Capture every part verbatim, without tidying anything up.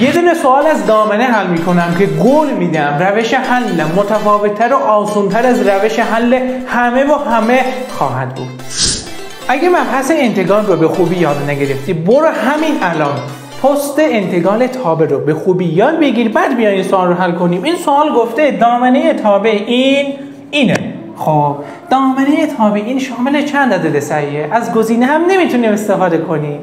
یه دونه سوال از دامنه حل میکنم که گل میدم روش حل متفاوت‌تر و آسان‌تر از روش حل همه و همه خواهد بود. اگه مبحث انتگرال رو به خوبی یاد نگرفتی، برو همین الان پست انتگرال تابع رو به خوبی یاد بگیر، بعد بیا این سوال رو حل کنیم. این سوال گفته دامنه تابع این اینه. خب دامنه تابع این شامل چند عدد صحیحه؟ از گزینه هم نمیتونیم استفاده کنیم.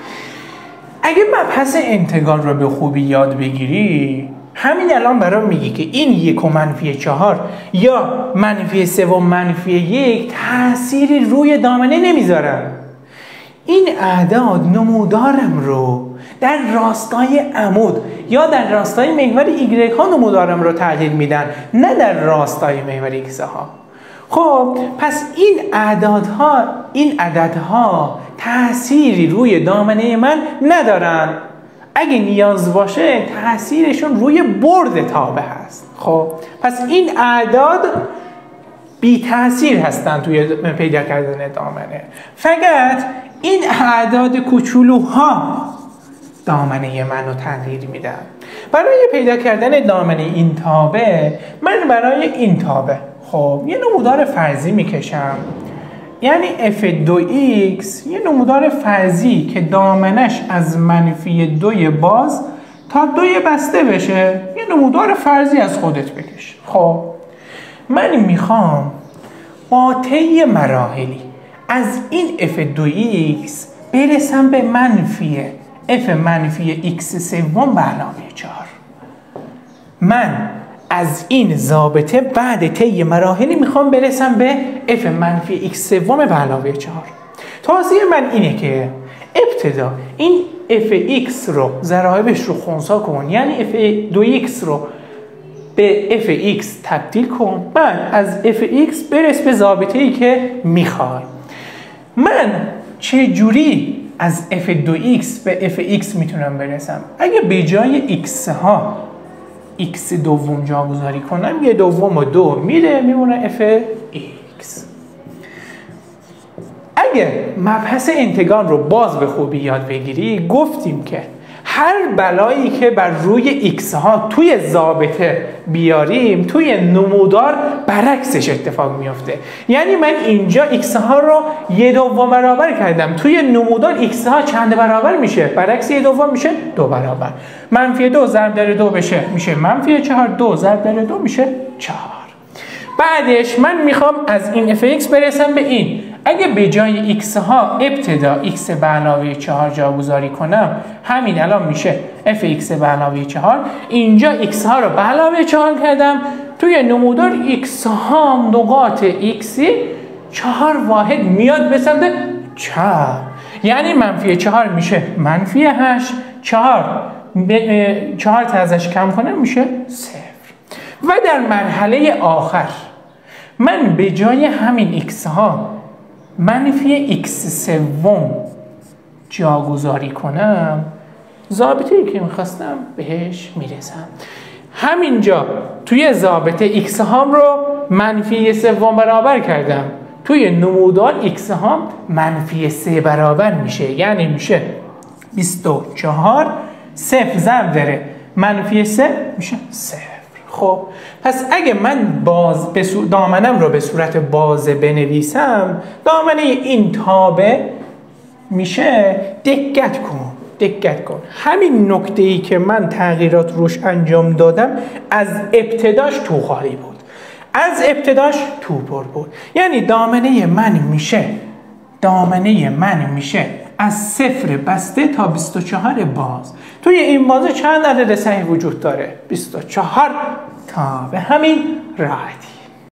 اگه مبحث انتگرال رو به خوبی یاد بگیری، همین الان برام میگی که این یک و منفی چهار یا منفی سه و منفی یک تأثیری روی دامنه نمیذارن. این اعداد نمودارم رو در راستای عمود یا در راستای محور ایگرگ ها نمودارم رو تغییر میدن، نه در راستای محور ایکس ها. خب پس این اعدادها این عددها تأثیری روی دامنه من ندارن. اگه نیاز باشه تأثیرشون روی برد تابع هست. خب پس این اعداد بی تأثیر هستن توی پیدا کردن دامنه. فقط این اعداد کوچولوها دامنه منو تغییر میدن. برای پیدا کردن دامنه این تابع من برای این تابع خب یه نمودار فرضی میکشم، یعنی اف دو ایکس یه نمودار فرضی که دامنش از منفی دوی باز تا دوی بسته بشه، یه نمودار فرضی از خودت بکش. خب من میخوام با طی مراحلی از این اف دو ایکس برسم به منفی اف منفی ایکس سوم به علاوه چهار. من از این ضابطه بعد طی مراحلی میخوام برسم به اف منفی ایکس سوم به علاوه چهار. توصیه من اینه که ابتدا این اف ایکس رو ضرایبش رو خنثی کن، یعنی اف دو ایکس رو به اف ایکس تبدیل کن، بعد از اف ایکس برس به ضابطه ای که میخوای. من چه جوری از اف دو ایکس به اف ایکس میتونم برسم؟ اگه به جای ایکس ها ایکس دوم جاگذاری کنم، یه دوم و دو میره میمونه اف ایکس. اگه مبحث انتگرال رو باز به خوبی یاد بگیری، گفتیم که هر بلایی که بر روی ایکس ها توی ضابطه بیاریم توی نمودار برعکسش اتفاق میفته. یعنی من اینجا ایکس ها رو یه دوم برابر کردم، توی نمودار ایکس ها چند برابر میشه؟ برعکس یه دوم میشه دو برابر. منفی دو ضرب در دو بشه میشه منفی چهار، دو ضرب در دو میشه چهار. بعدش من میخوام از این اف ایکس برسم به این. اگه به جای ایکس ها ابتدا ایکس به علاوه چهار جاگذاری کنم، همین الان میشه اف ایکس به علاوه چهار. اینجا ایکس ها رو به علاوه چهار کردم، توی نمودار ایکس ها نقاط ایکسی چهار واحد میاد به سمت چهار، یعنی منفی چهار میشه منفی هشت، چهار چهار تا ازش کم کنم میشه صفر. و در مرحله آخر من به جای همین ایکس ها منفی ایکس سوم جاگذاری کنم، ضابطه‌ای که میخواستم بهش میرسم. همینجا توی ضابطه ایکس هام رو منفی سوم برابر کردم، توی نمودار ایکس هام منفی سه برابر میشه، یعنی میشه بیست و چهار. صفر ضرب داره منفی سه میشه صفر. خب پس اگه من باز به دامنم رو به صورت بازه بنویسم، دامنه این تابع میشه، دقت کن دقت کن همین نکته‌ای که من تغییرات روش انجام دادم از ابتداش تو خالی بود، از ابتداش تو پر بود. یعنی دامنه من میشه دامنه من میشه از صفر بسته تا بیست و چهار باز. توی این بازه چند عدد صحیح وجود داره؟ بیست و چهار تا. به همین راحتی.